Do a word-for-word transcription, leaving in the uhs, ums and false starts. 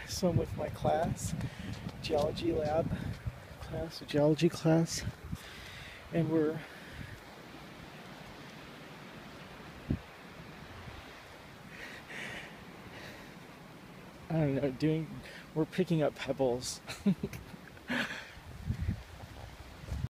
So I'm with my class, geology lab class, geology class, and we're I don't know, doing, we're picking up pebbles.